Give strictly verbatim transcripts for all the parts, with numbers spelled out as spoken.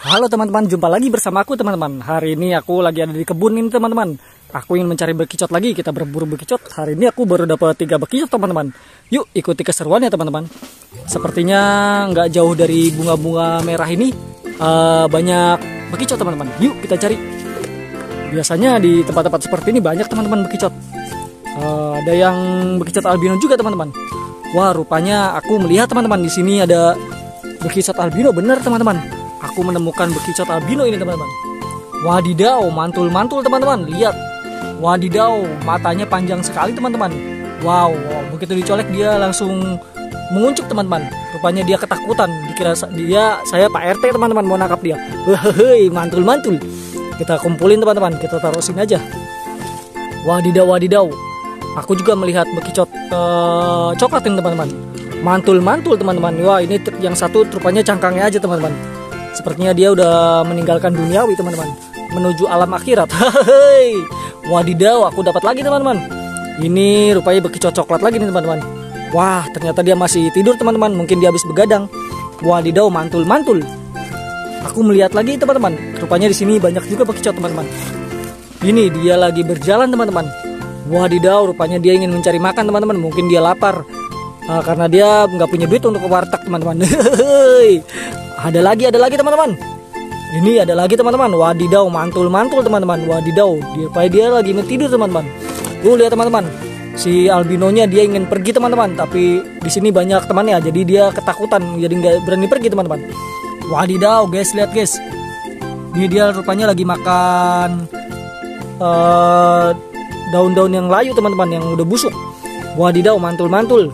Halo teman-teman, jumpa lagi bersama aku teman-teman. Hari ini aku lagi ada di kebun ini teman-teman. Aku ingin mencari bekicot lagi, kita berburu bekicot. Hari ini aku baru dapat tiga bekicot teman-teman. Yuk ikuti keseruannya teman-teman. Sepertinya nggak jauh dari bunga-bunga merah ini uh, banyak bekicot teman-teman. Yuk kita cari. Biasanya di tempat-tempat seperti ini banyak teman-teman bekicot. Uh, ada yang bekicot albino juga teman-teman. Wah rupanya aku melihat teman-teman di sini ada bekicot albino, benar teman-teman. Aku menemukan bekicot albino ini teman-teman. Wadidaw, mantul-mantul teman-teman. Lihat, wadidaw, matanya panjang sekali teman-teman. Wow, wow, begitu dicolek dia langsung menguncup teman-teman. Rupanya dia ketakutan. Dikira dia saya Pak R T teman-teman mau nangkap dia. Hehehe, mantul-mantul. Kita kumpulin teman-teman, kita taruh sini aja. Wadidaw, wadidaw. Aku juga melihat bekicot uh, coklat ini teman-teman. Mantul-mantul teman-teman. Wah, ini yang satu rupanya cangkangnya aja teman-teman. Sepertinya dia udah meninggalkan duniawi teman-teman, menuju alam akhirat. Hehehe. Wadidaw, aku dapat lagi teman-teman. Ini rupanya bekicot coklat lagi nih teman-teman. Wah, ternyata dia masih tidur teman-teman. Mungkin dia habis begadang. Wadidaw, mantul-mantul. Aku melihat lagi teman-teman. Rupanya di sini banyak juga bekicot teman-teman. Ini dia lagi berjalan teman-teman. Wadidaw, rupanya dia ingin mencari makan teman-teman. Mungkin dia lapar. Uh, karena dia nggak punya duit untuk ke warteg teman-teman. Ada lagi, ada lagi teman-teman. Ini ada lagi teman-teman. Wadidaw, mantul-mantul teman-teman. Wadidaw, dia supaya dia lagi tidur teman-teman. Tuh lihat teman-teman. Si albinonya dia ingin pergi teman-teman, tapi di sini banyak temannya, jadi dia ketakutan, jadi nggak berani pergi teman-teman. Wadidaw, guys, lihat guys. Ini dia rupanya lagi makan uh, daun-daun yang layu teman-teman, yang udah busuk. Wadidaw, mantul-mantul.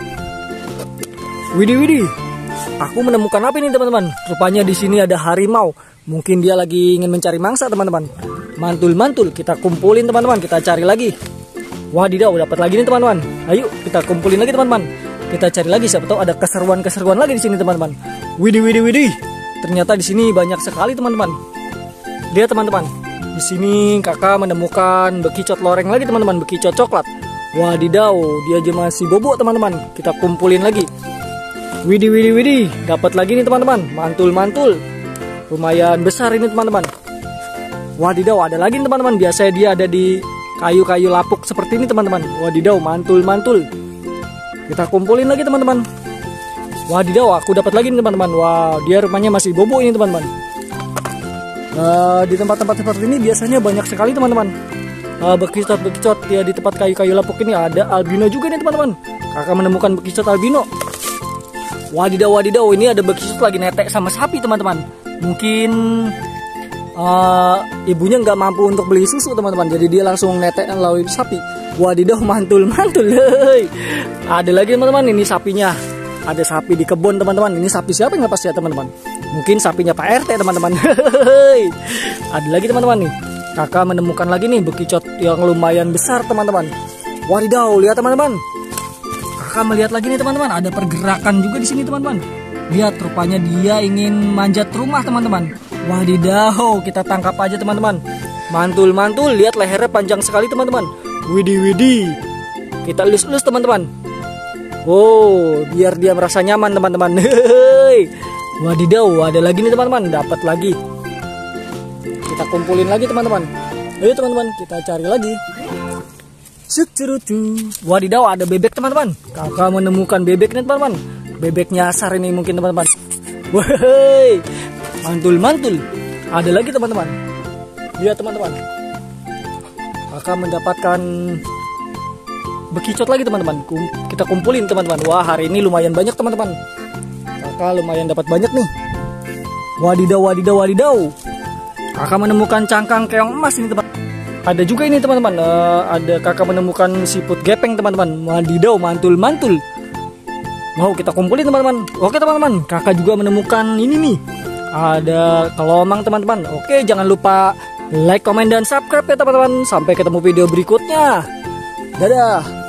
Widih, widih. Aku menemukan apa ini teman-teman? Rupanya di sini ada harimau. Mungkin dia lagi ingin mencari mangsa teman-teman. Mantul-mantul, kita kumpulin teman-teman, kita cari lagi. Wadidaw, dapat lagi nih teman-teman. Ayo kita kumpulin lagi teman-teman. Kita cari lagi, siapa tahu ada keseruan-keseruan lagi di sini teman-teman. Widih, widih, widih. Ternyata di sini banyak sekali teman-teman. Lihat teman-teman. Di sini kakak menemukan bekicot loreng lagi teman-teman, bekicot coklat. Wadidaw, dia aja masih bobo teman-teman. Kita kumpulin lagi. Widih, widih, widih, dapat lagi nih teman-teman, mantul-mantul, lumayan besar ini teman-teman. Wadidaw, ada lagi nih teman-teman, biasanya dia ada di kayu-kayu lapuk seperti ini teman-teman. Wadidaw, mantul-mantul. Kita kumpulin lagi teman-teman. Wadidaw, aku dapat lagi nih teman-teman. Wah, dia rumahnya masih bobo ini teman-teman. Nah, di tempat-tempat seperti ini biasanya banyak sekali teman-teman. Uh, bekicot-bekicot ya, di tempat kayu-kayu lapuk ini ada albino juga nih teman-teman. Kakak menemukan bekicot albino. Wadidaw, wadidaw, ini ada bekicot lagi netek sama sapi teman-teman. Mungkin uh, ibunya nggak mampu untuk beli susu teman-teman, jadi dia langsung netek lawan sapi. Wadidaw, mantul-mantul. Ada lagi teman-teman, ini sapinya. Ada sapi di kebun teman-teman. Ini sapi siapa yang lepas ya teman-teman? Mungkin sapinya Pak R T teman-teman. Ada lagi teman-teman nih. Kakak menemukan lagi nih bekicot yang lumayan besar teman-teman. Wadidaw, lihat teman-teman. Kakak melihat lagi nih teman-teman, ada pergerakan juga di sini teman-teman. Lihat, rupanya dia ingin manjat rumah teman-teman. Wadidaw, kita tangkap aja teman-teman. Mantul-mantul, lihat lehernya panjang sekali teman-teman. Widih, widih. Kita elus-elus teman-teman. Wow, biar dia merasa nyaman teman-teman. Wadidaw, ada lagi nih teman-teman, dapat lagi. Kita kumpulin lagi teman-teman. Ayo teman-teman, kita cari lagi. Wadidaw, ada bebek teman-teman. Kakak menemukan bebek nih teman-teman. Bebek nyasar ini mungkin teman-teman. Woi, mantul-mantul. Ada lagi teman-teman. Lihat teman-teman. Kakak mendapatkan bekicot lagi teman-teman. Kita kumpulin teman-teman. Wah, hari ini lumayan banyak teman-teman. Kakak lumayan dapat banyak nih. Wadidaw, wadidaw, wadidaw. Kakak menemukan cangkang keong emas ini teman. Ada juga ini teman-teman, uh, ada kakak menemukan siput gepeng teman-teman. Wadidaw, mantul-mantul. Wow, kita kumpulin teman-teman. Oke teman-teman, kakak juga menemukan ini nih. Ada kelomang teman-teman. Oke, jangan lupa like, komen, dan subscribe ya teman-teman. Sampai ketemu video berikutnya. Dadah.